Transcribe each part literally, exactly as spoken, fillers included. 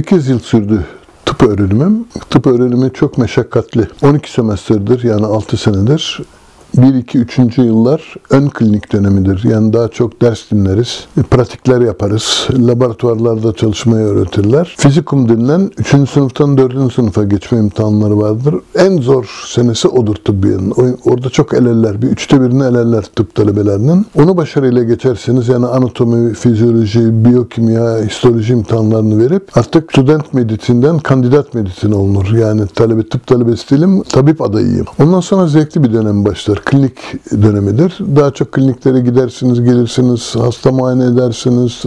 sekiz yıl sürdü tıp öğrenimim. Tıp öğrenimi çok meşakkatli. on iki semesterdir, yani altı senedir. bir iki üçüncü yıllar ön klinik dönemidir. Yani daha çok ders dinleriz, pratikler yaparız, laboratuvarlarda çalışmayı öğretirler. Fizikum denilen üçüncü sınıftan dördüncü sınıfa geçme imtihanları vardır. En zor senesi odur tıbbiyenin. Orada çok elerler, bir üçte birini elerler tıp talebelerinin. Onu başarıyla geçerseniz, yani anatomi, fizyoloji, biyokimya, histoloji imtihanlarını verip artık student medisinden kandidat medisine olunur. Yani talebe, tıp talebesi değilim, tabip adayıyım. Ondan sonra zevkli bir dönem başlar. Klinik dönemidir. Daha çok kliniklere gidersiniz, gelirsiniz, hasta muayene edersiniz.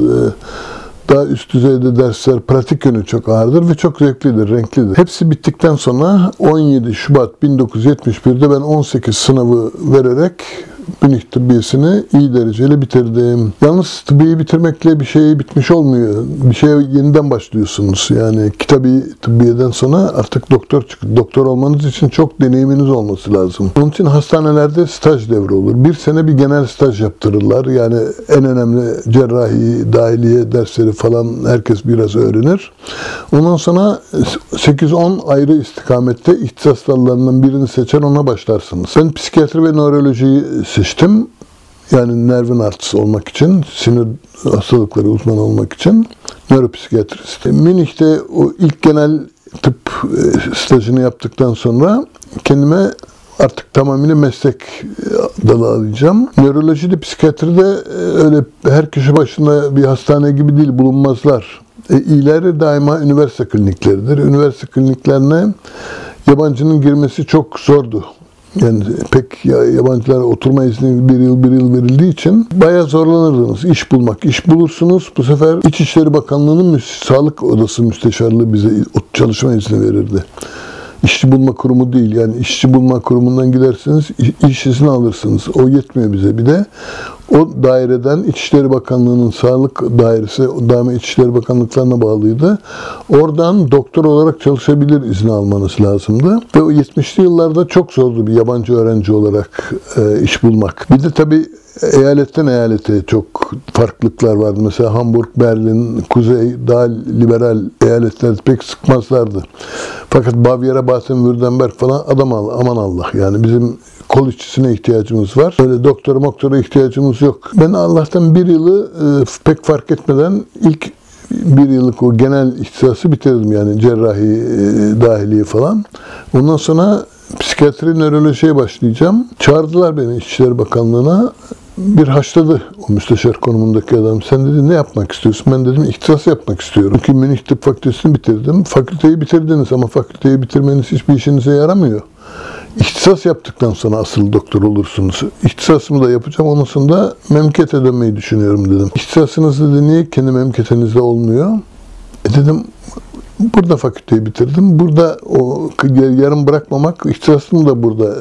Daha üst düzeyde dersler, pratik yönü çok ağırdır ve çok zevklidir, renklidir. Hepsi bittikten sonra on yedi Şubat bin dokuz yüz yetmiş bir'de ben on sekiz sınavı vererek Münih Tıbbiyesi'ni iyi dereceyle bitirdim. Yalnız tıbbiyi bitirmekle bir şey bitmiş olmuyor. Bir şeye yeniden başlıyorsunuz. Yani kitabı tıbbiyeden sonra artık doktor çıkıyor. Doktor olmanız için çok deneyiminiz olması lazım. Onun için hastanelerde staj devri olur. Bir sene bir genel staj yaptırırlar. Yani en önemli cerrahi, dahiliye dersleri falan herkes biraz öğrenir. Ondan sonra sekiz on ayrı istikamette ihtisas dallarından birini seçer, ona başlarsınız. Ben psikiyatri ve nörolojiyi seçtim. Yani nervin artısı olmak için, sinir hastalıkları uzmanı olmak için nöropsikiyatrist. Münih'te o ilk genel tıp stajını yaptıktan sonra kendime artık tamamıyla meslek dalı alacağım. Nörolojide, psikiyatride öyle her kişi başında bir hastane gibi değil, bulunmazlar. E, iyileri daima üniversite klinikleridir. Üniversite kliniklerine yabancının girmesi çok zordu. Yani pek yabancılara oturma izni bir yıl bir yıl verildiği için bayağı zorlanırdınız. İş bulmak. İş bulursunuz. Bu sefer İçişleri Bakanlığı'nın Sağlık Odası Müsteşarlığı bize çalışma izni verirdi. İşçi bulma kurumu değil. Yani işçi bulma kurumundan gidersiniz, iş izni alırsınız. O yetmiyor bize. Bir de o daireden İçişleri Bakanlığı'nın sağlık dairesi, o daima İçişleri Bakanlıklarına bağlıydı. Oradan doktor olarak çalışabilir izni almanız lazımdı. Ve o yetmişli yıllarda çok zordu bir yabancı öğrenci olarak e, iş bulmak. Bir de tabii eyaletten eyalete çok farklılıklar vardı. Mesela Hamburg, Berlin, Kuzey, daha liberal eyaletler pek sıkmazlardı. Fakat Bavyera, Baden-Württemberg falan adam al, aman Allah. Yani bizim kol işçisine ihtiyacımız var. Öyle doktora moktora ihtiyacımız yok. Ben Allah'tan bir yılı e, pek fark etmeden ilk bir yıllık o genel ihtisası bitirdim. Yani cerrahi, e, dahiliye falan. Ondan sonra psikiyatri, nörolojiye başlayacağım. Çağırdılar beni İçişleri Bakanlığı'na. Bir haşladı o müsteşar konumundaki adam. Sen dedi ne yapmak istiyorsun? Ben dedim ihtisas yapmak istiyorum. Çünkü Münih Tıp Fakültesini bitirdim. Fakülteyi bitirdiniz ama fakülteyi bitirmeniz hiçbir işinize yaramıyor. İhtisas yaptıktan sonra asıl doktor olursunuz. İhtisasımı da yapacağım. Ondan sonra memlekete dönmeyi düşünüyorum dedim. İhtisasınız dedi niye kendi memleketinizde olmuyor? E dedim burada fakülteyi bitirdim. Burada o yarım bırakmamak, ihtisasım da burada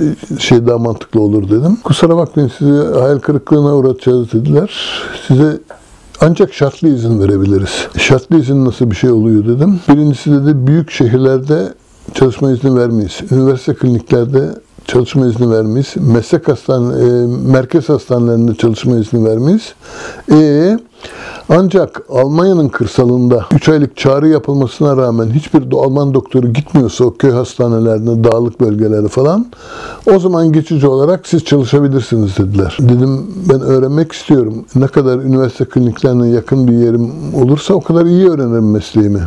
şey daha mantıklı olur dedim. Kusura bakmayın sizi hayal kırıklığına uğratacağız dediler. Size ancak şartlı izin verebiliriz. Şartlı izin nasıl bir şey oluyor dedim. Birincisi dedi büyük şehirlerde çalışma izni vermeyiz. Üniversite kliniklerde çalışma izni vermeyiz. Meslek hastane, e, merkez hastanelerinde çalışma izni vermeyiz. E, ancak Almanya'nın kırsalında üç aylık çağrı yapılmasına rağmen hiçbir Alman doktoru gitmiyorsa o köy hastanelerine, dağlık bölgelere falan, o zaman geçici olarak siz çalışabilirsiniz dediler. Dedim ben öğrenmek istiyorum. Ne kadar üniversite kliniklerine yakın bir yerim olursa o kadar iyi öğrenirim mesleğimi.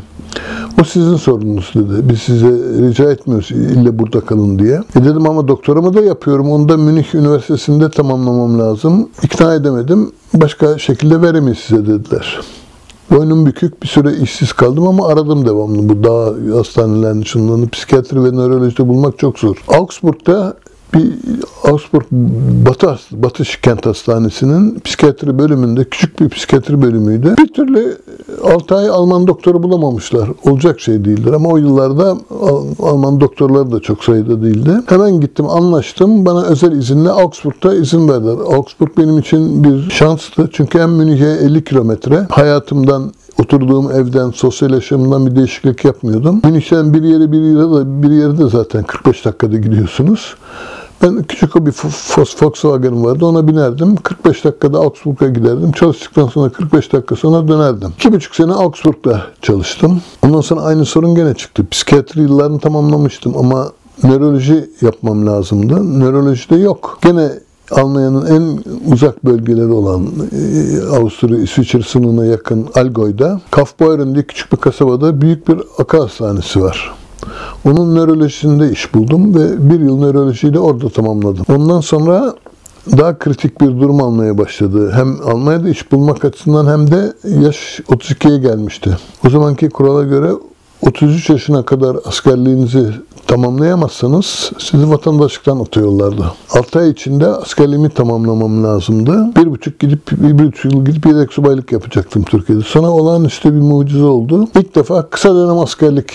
O sizin sorununuz dedi. Biz size rica etmiyoruz ille burada kalın diye. E dedim ama doktoramı da yapıyorum. Onu da Münih Üniversitesi'nde tamamlamam lazım. İkna edemedim. Başka şekilde veremeyiz size dediler. Boynum bükük bir süre işsiz kaldım ama aradım devamlı. Bu dağ hastanelerinin şunlarını psikiyatri ve nörolojide bulmak çok zor. Augsburg'da bir Augsburg Batı, Batı Kent Hastanesi'nin psikiyatri bölümünde küçük bir psikiyatri bölümüydü. Bir türlü altı ay Alman doktoru bulamamışlar. Olacak şey değildir ama o yıllarda Alman doktorları da çok sayıda değildi. Hemen gittim, anlaştım. Bana özel izinle Augsburg'da izin verdiler. Augsburg benim için bir şanstı. Çünkü hem Münih'e elli kilometre. Hayatımdan, oturduğum evden, sosyal yaşamımdan bir değişiklik yapmıyordum. Münih'ten bir yere bir yere de bir yere de zaten kırk beş dakikada gidiyorsunuz. Ben küçük o bir Volkswagen vardı. Ona binerdim. kırk beş dakikada Augsburg'a giderdim. Çalıştıktan sonra kırk beş dakika sonra dönerdim. iki buçuk sene Augsburg'da çalıştım. Ondan sonra aynı sorun gene çıktı. Psikiyatri yıllarını tamamlamıştım ama nöroloji yapmam lazımdı. Nörolojide yok. Gene Almanya'nın en uzak bölgeleri olan Avusturya, İsviçre sınırına yakın Allgäu'da Kaufbeuren diye küçük bir kasabada büyük bir akıl hastanesi var. Onun nörolojisinde iş buldum ve bir yıl nörolojiyi de orada tamamladım. Ondan sonra daha kritik bir durum almaya başladı. Hem Almanya'da iş bulmak açısından hem de yaş otuz ikiye gelmişti. O zamanki kurala göre otuz üç yaşına kadar askerliğinizi tamamlayamazsanız sizi vatandaşlıktan atıyorlardı. altı ay içinde askerliğimi tamamlamam lazımdı. Bir buçuk gidip, bir buçuk yıl gidip yedek subaylık yapacaktım Türkiye'de. Sonra olağanüstü bir mucize oldu. İlk defa kısa dönem askerlik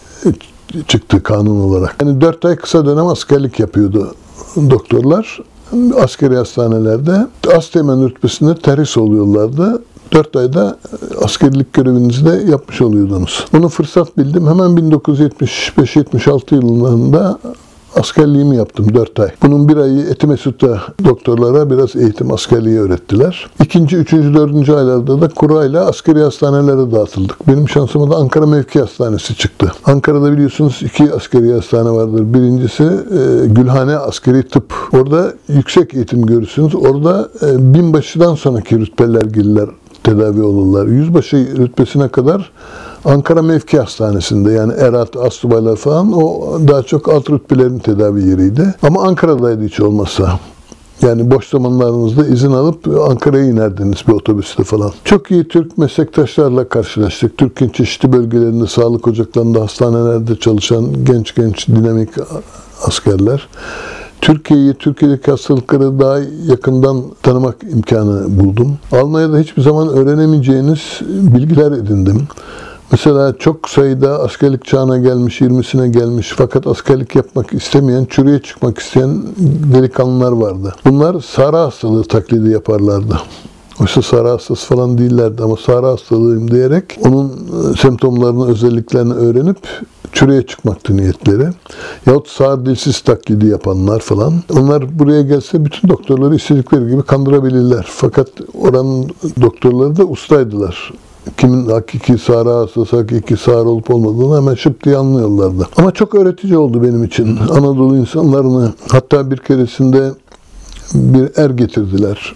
çıktı kanun olarak. Yani dört ay kısa dönem askerlik yapıyordu doktorlar. Askeri hastanelerde asteğmen rütbesinde terhis oluyorlardı. dört ayda askerlik görevinizi de yapmış oluyordunuz. Bunu fırsat bildim. Hemen bin dokuz yüz yetmiş beş yetmiş altı yıllarında askerliğimi yaptım dört ay. Bunun bir ayı Etimesut'ta doktorlara biraz eğitim askerliği öğrettiler. İkinci, üçüncü, dördüncü aylarda da kurayla askeri hastanelere dağıtıldık. Benim şansıma da Ankara Mevki Hastanesi çıktı. Ankara'da biliyorsunuz iki askeri hastane vardır. Birincisi e, Gülhane Askeri Tıp. Orada yüksek eğitim görürsünüz. Orada e, binbaşıdan sonraki rütbeler gelirler, tedavi olurlar. Yüzbaşı rütbesine kadar Ankara Mevki Hastanesi'nde, yani erat, astsubaylar falan, o daha çok alt rütbelerin tedavi yeriydi. Ama Ankara'daydı hiç olmazsa. Yani boş zamanlarınızda izin alıp Ankara'ya inerdiniz bir otobüste falan. Çok iyi Türk meslektaşlarla karşılaştık. Türkiye'nin çeşitli bölgelerinde, sağlık ocaklarında, hastanelerde çalışan genç genç dinamik askerler. Türkiye'yi, Türkiye'deki hastalıkları daha yakından tanımak imkanı buldum. Almanya'da hiçbir zaman öğrenemeyeceğiniz bilgiler edindim. Mesela çok sayıda askerlik çağına gelmiş, yirmisine gelmiş fakat askerlik yapmak istemeyen, çürüye çıkmak isteyen delikanlılar vardı. Bunlar Sara hastalığı taklidi yaparlardı. Oysa Sara hastası falan değillerdi ama Sara hastalığıyım diyerek onun semptomlarını, özelliklerini öğrenip çürüye çıkmaktı niyetleri. Yahut sağır dilsiz taklidi yapanlar falan. Onlar buraya gelse bütün doktorları istedikleri gibi kandırabilirler. Fakat oranın doktorları da ustaydılar. Kimin hakiki Sara hastası, hakiki Sara olup olmadığını hemen şıp diye anlıyorlardı. Ama çok öğretici oldu benim için. Anadolu insanlarını, hatta bir keresinde bir er getirdiler.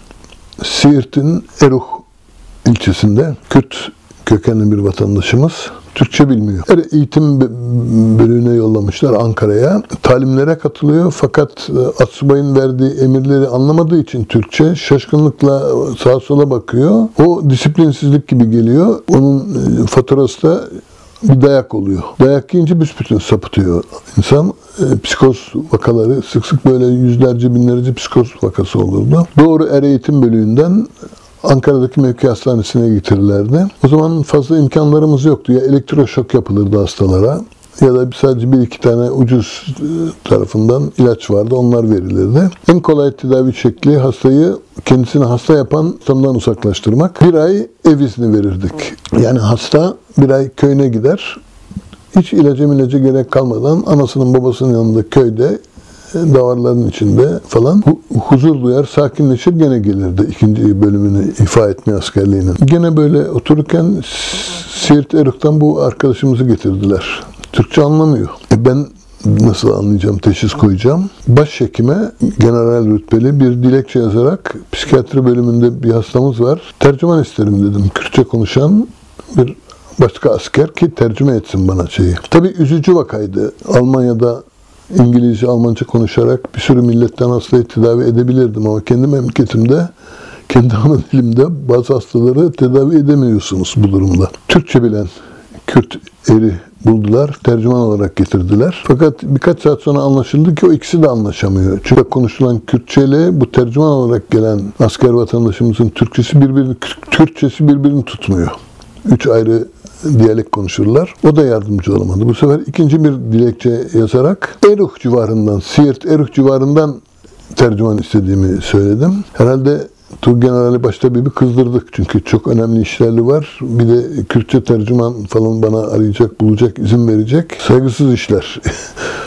Siirt'in Eruh ilçesinde Kürt kökenli bir vatandaşımız. Türkçe bilmiyor. Er eğitim bölümüne yollamışlar Ankara'ya. Talimlere katılıyor fakat astsubayın verdiği emirleri anlamadığı için Türkçe şaşkınlıkla sağa sola bakıyor. O disiplinsizlik gibi geliyor. Onun faturası da bir dayak oluyor. Dayak yiyince büsbütün sapıtıyor insan. E, psikoz vakaları, sık sık böyle yüzlerce binlerce psikoz vakası olurdu. Doğru er eğitim bölüğünden Ankara'daki mevki hastanesine getirirlerdi. O zaman fazla imkanlarımız yoktu. Ya elektroşok yapılırdı hastalara ya da sadece bir iki tane ucuz tarafından ilaç vardı. Onlar verilirdi. En kolay tedavi şekli hastayı kendisini hasta yapan ortamdan uzaklaştırmak. Bir ay ev izni verirdik. Yani hasta bir ay köyüne gider. Hiç ilaca milaca gerek kalmadan anasının babasının yanında köyde davarların içinde falan huzur duyar, sakinleşir, gene gelirdi ikinci bölümünü ifa etmeye askerliğinin. Gene böyle otururken Siirt Eruk'tan bu arkadaşımızı getirdiler. Türkçe anlamıyor. E ben nasıl anlayacağım, teşhis koyacağım? Başhekime general rütbeli bir dilekçe yazarak psikiyatri bölümünde bir hastamız var. Tercüman isterim dedim. Kürtçe konuşan bir başka asker ki tercüme etsin bana şeyi. Tabii üzücü vakaydı. Almanya'da İngilizce, Almanca konuşarak bir sürü milletten hastayı tedavi edebilirdim ama kendi memleketimde, kendi ana dilimde bazı hastaları tedavi edemiyorsunuz bu durumda. Türkçe bilen Kürt eri buldular, tercüman olarak getirdiler. Fakat birkaç saat sonra anlaşıldı ki o ikisi de anlaşamıyor. Çünkü konuşulan Kürtçe ile bu tercüman olarak gelen asker vatandaşımızın Türkçesi birbirini, Türkçesi birbirini tutmuyor. Üç ayrı diyalek konuşurlar. O da yardımcı olamadı. Bu sefer ikinci bir dilekçe yazarak Eruh civarından, Siirt Eruh civarından tercüman istediğimi söyledim. Herhalde Tuğgeneral'i başta bir, bir kızdırdık. Çünkü çok önemli işlerli var. Bir de Kürtçe tercüman falan bana arayacak, bulacak, izin verecek. Saygısız işler.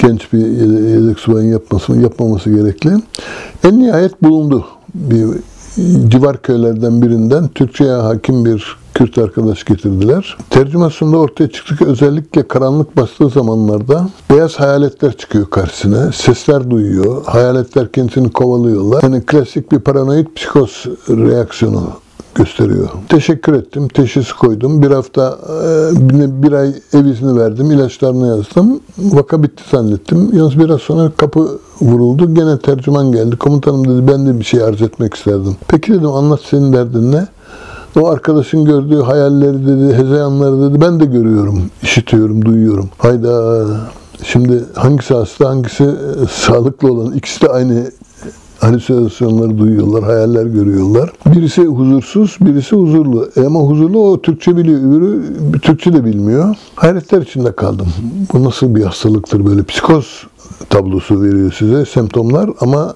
genç bir yedek subayın yapması, yapmaması gerekli. En nihayet bulundu. Bir civar köylerden birinden Türkçe'ye hakim bir Kürt arkadaş getirdiler. Tercümasında ortaya çıktı ki özellikle karanlık bastığı zamanlarda beyaz hayaletler çıkıyor karşısına. Sesler duyuyor. Hayaletler kendisini kovalıyorlar. Yani klasik bir paranoid psikoz reaksiyonu gösteriyor. Teşekkür ettim. Teşhis koydum. Bir hafta, bir ay ev izni verdim. İlaçlarını yazdım. Vaka bitti zannettim. Yalnız biraz sonra kapı vuruldu. Gene tercüman geldi. Komutanım dedi, ben de bir şey arz etmek isterdim. Peki dedim, anlat, senin derdin ne? O arkadaşın gördüğü hayalleri dedi, hezeyanları dedi, ben de görüyorum, işitiyorum, duyuyorum. Hayda, şimdi hangisi hasta, hangisi sağlıklı olan, ikisi de aynı halüsinasyonları duyuyorlar, hayaller görüyorlar. Birisi huzursuz, birisi huzurlu. E ama huzurlu o Türkçe biliyor, öbürü Türkçe de bilmiyor. Hayretler içinde kaldım. Bu nasıl bir hastalıktır böyle? Psikoz tablosu veriyor size, semptomlar ama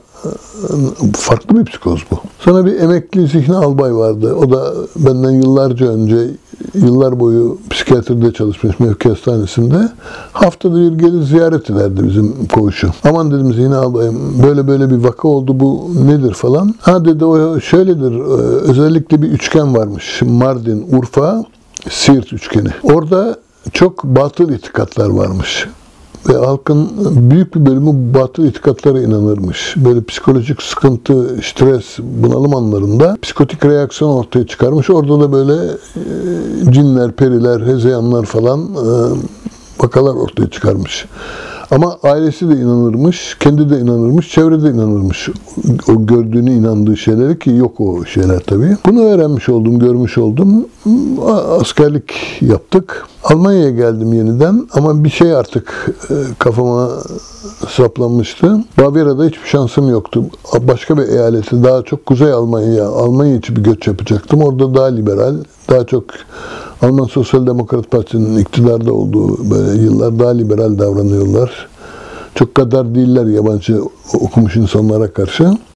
farklı bir psikoz bu. Sonra bir emekli Zihni albay vardı. O da benden yıllarca önce, yıllar boyu psikiyatride çalışmış mevki hastanesinde. Haftada bir gelir ziyaret ederdi bizim koğuşu. Aman dedim Zihni albayım, böyle böyle bir vaka oldu, bu nedir falan. Ha dedi, o şöyledir, özellikle bir üçgen varmış. Mardin, Urfa, Siirt üçgeni. Orada çok batıl itikatlar varmış. Ve halkın büyük bir bölümü batıl itikatlara inanırmış. Böyle psikolojik sıkıntı, stres, bunalım anlarında psikotik reaksiyon ortaya çıkarmış. Orada da böyle e, cinler, periler, hezeyanlar falan e, vakalar ortaya çıkarmış. Ama ailesi de inanırmış, kendi de inanırmış, çevre de inanırmış. O gördüğünü, inandığı şeyleri, ki yok o şeyler tabii. Bunu öğrenmiş oldum, görmüş oldum. Askerlik yaptık. Almanya'ya geldim yeniden ama bir şey artık kafama saplanmıştı. Bavyera'da hiçbir şansım yoktu. Başka bir eyaleti, daha çok Kuzey Almanya'ya, Almanya için bir göç yapacaktım. Orada daha liberal, daha çok Alman Sosyal Demokrat Parti'nin iktidarda olduğu böyle yıllar, daha liberal davranıyorlar. Çok kadar değiller yabancı okumuş insanlara karşı.